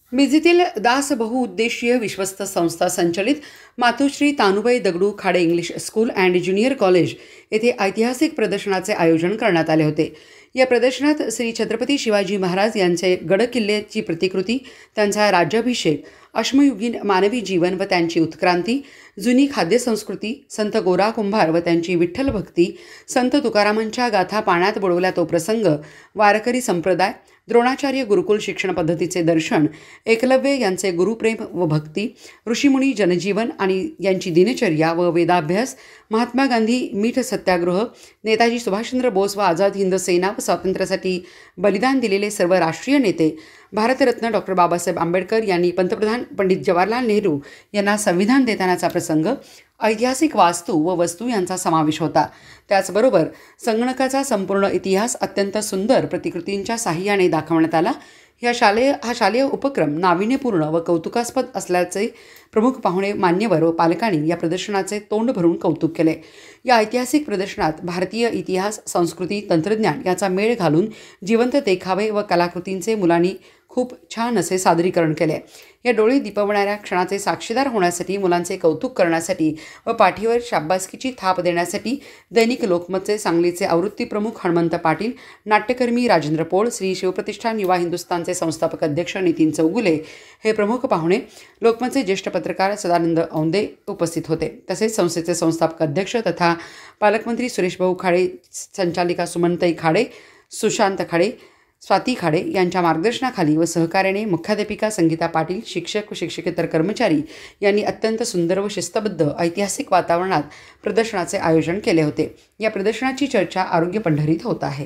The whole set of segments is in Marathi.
मिरजेतील दास बहुउद्देशीय विश्वस्त संस्था संचलित Matoshri Tanubai Dagdu Khade English school and junior college येथे ऐतिहासिक प्रदर्शनाचे आयोजन करण्यात आले होते। या प्रदर्शनात श्री छत्रपती शिवाजी महाराज यांचे गडकिल्ल्याची प्रतिकृती, त्यांचा राज्याभिषेक, अश्मयुगीन मानवी जीवन व त्यांची उत्क्रांती, जुनी खाद्यसंस्कृती, संत गोरा कुंभार व त्यांची विठ्ठल भक्ती, संत तुकारामांच्या गाथा पाण्यात बुडवल्या तो प्रसंग, वारकरी संप्रदाय, द्रोणाचार्य गुरुकुल शिक्षण पद्धतीचे दर्शन, एकलव्य यांचे गुरुप्रेम व भक्ती, ऋषीमुनी जनजीवन आणि यांची दिनचर्या व वेदाभ्यास, महात्मा गांधी मीठ सत्याग्रह, नेताजी सुभाषचंद्र बोस व आझाद हिंद सेना व स्वातंत्र्यासाठी बलिदान दिलेले सर्व राष्ट्रीय नेते, भारतरत्न डॉक्टर बाबासाहेब आंबेडकर यांनी पंतप्रधान पंडित जवाहरलाल नेहरू यांना संविधान देतानाचा प्रसंग, ऐतिहासिक वास्तू व वस्तू यांचा समावेश होता। त्याचबरोबर संगणकाचा संपूर्ण इतिहास अत्यंत सुंदर प्रतिकृतींच्या साहाय्याने दाखवण्यात आला। हा शालेय उपक्रम नाविन्यपूर्ण व कौतुकास्पद असल्याचे प्रमुख पाहुणे मान्यवर व पालकांनी या प्रदर्शनाचे तोंड भरून कौतुक केले। या ऐतिहासिक प्रदर्शनात भारतीय इतिहास, संस्कृती, तंत्रज्ञान याचा मेळ घालून जिवंत देखावे व कलाकृतींचे मुलांनी खूप छान असे सादरीकरण केले। या डोळे दिपवणाऱ्या क्षणाचे साक्षीदार होण्यासाठी, मुलांचे कौतुक करण्यासाठी व पाठीवर शाब्बासकीची थाप देण्यासाठी दैनिक लोकमतचे सांगलीचे आवृत्ती प्रमुख हनुमंत पाटील, नाट्यकर्मी राजेंद्र पोळ, श्री शिवप्रतिष्ठान युवा हिंदुस्थानचे संस्थापक अध्यक्ष नितीन चौगुले हे प्रमुख पाहुणे, लोकमतचे ज्येष्ठ पत्रकार सदानंद औंदे उपस्थित होते। तसेच संस्थेचे संस्थापक अध्यक्ष तथा पालकमंत्री सुरेशभाऊ खाडे, संचालिका सुमनताई खाडे, सुशांत खाडे, स्वाती खाडे यांच्या मार्गदर्शनाखाली व सहकार्याने मुख्याध्यापिका संगीता पाटील, शिक्षक व शिक्षकेतर कर्मचारी यांनी अत्यंत सुंदर व शिस्तबद्ध ऐतिहासिक वातावरणात प्रदर्शनाचे आयोजन केले होते। या प्रदर्शनाची चर्चा आरोग्य पंढरीत होत आहे।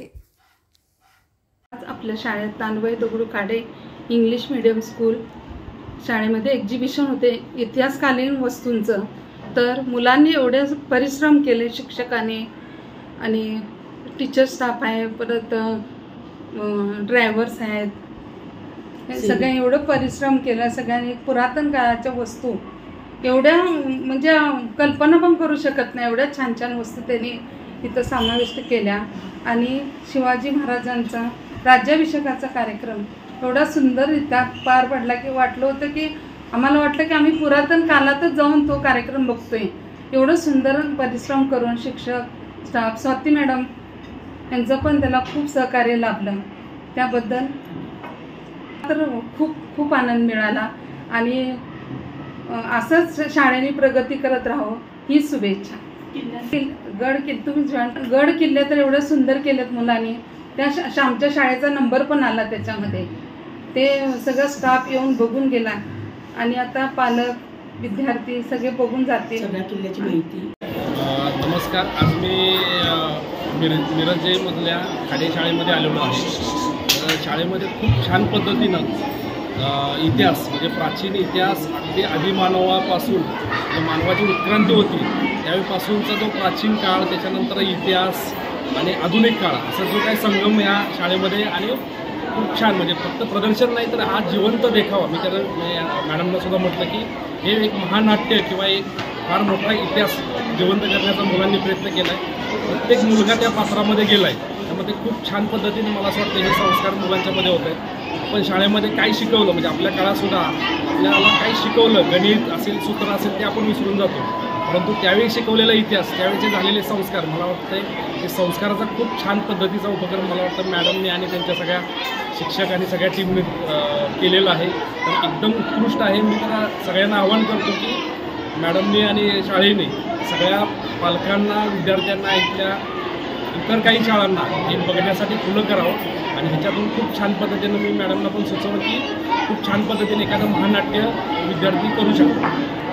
आज आपल्या शाळेत Tanubai Dagdu Khade English medium school शाळेमध्ये एक्झिबिशन होते इतिहासकालीन वस्तूंचं। तर मुलांनी एवढे परिश्रम केले, शिक्षकांनी आणि टीचर स्टाफ आहे, परत ड्रायव्हर्स आहेत, हे सगळ्यांनी एवढं परिश्रम केला। सगळ्यांनी पुरातन काळाच्या वस्तू एवढ्या म्हणजे कल्पना पण करू शकत नाही, एवढ्या छान छान वस्तू त्यांनी इथं समाविष्ट केल्या। आणि शिवाजी महाराजांचा राज्याभिषेकाचा कार्यक्रम एवढा सुंदररित्या पार पडला की आम्हाला वाटलं की आम्ही पुरातन काळातच जाऊन तो कार्यक्रम बघतोय। एवढं सुंदर परिश्रम करून शिक्षक स्टाफ, स्वाती मॅडम यांचं पण त्याला खूप सहकार्य लाभलं, त्याबद्दल तर खूप खूप आनंद मिळाला। आणि असंच शाळेने प्रगती करत राहावं ही शुभेच्छा। गड किल्ले तर एवढं सुंदर केलेत मुलांनी, त्या आमच्या शाळेचा नंबर पण आला त्याच्यामध्ये, ते सगळं स्टाफ येऊन बघून गेला आणि आता पालक, विद्यार्थी सगळे बघून जातील सगळ्या किल्ल्याची माहिती। नमस्कार, आज मी मिरजेमधल्या खाडे शाळेमध्ये आलेलो आहे। शाळेमध्ये खूप छान पद्धतीनं इतिहास म्हणजे प्राचीन इतिहास अगदी आदिमानवापासून मानवाची उत्क्रांती होती त्यावेळीपासूनचा जो प्राचीन काळ, त्याच्यानंतर इतिहास आणि आधुनिक काळ असा जो काही संगम या शाळेमध्ये आणि खूप छान म्हणजे फक्त प्रदर्शन नाही तर हा जिवंत देखावा। मी त्याला मॅडमला सुद्धा म्हटलं की हे एक महानाट्य किंवा एक फार मोठा इतिहास जिवंत करण्याचा मुलांनी प्रयत्न केला आहे। प्रत्येक मुलगा त्या पात्रामध्ये गेला आहे, त्यामध्ये खूप छान पद्धतीने मला असं वाटतं हे संस्कार मुलांच्यामध्ये होत आहेत। आपण शाळेमध्ये काय शिकवलं म्हणजे आपल्या काळातसुद्धा आपल्याला काय शिकवलं, गणित असेल, सूत्र असेल ते आपण विसरून जातो, परंतु त्यावेळी शिकवलेला इतिहास, त्यावेळीचे झालेले संस्कार, मला वाटतं हे संस्काराचा खूप छान पद्धतीचा उपक्रम मला वाटतं मॅडमने आणि त्यांच्या सगळ्या शिक्षक आणि सगळ्या टीमने केलेला आहे। तर एकदम उत्कृष्ट आहे। मी त्यांना सगळ्यांना आवाहन करतो की मॅडमने आणि शाळेने सगळ्या पालकांना, विद्यार्थ्यांना, इतर काही शाळांना हे बघण्यासाठी खुलं करावं आणि ह्याच्यातून खूप छान पद्धतीनं मी मॅडमला पण सुचवलं की खूप छान पद्धतीने एखादं महानाट्य विद्यार्थी करू शकतो।